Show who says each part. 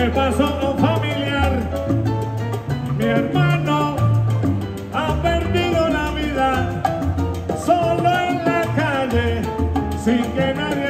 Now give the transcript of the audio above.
Speaker 1: le pasó a un familiar. Mi hermano ha perdido la vida solo en la calle sin que nadie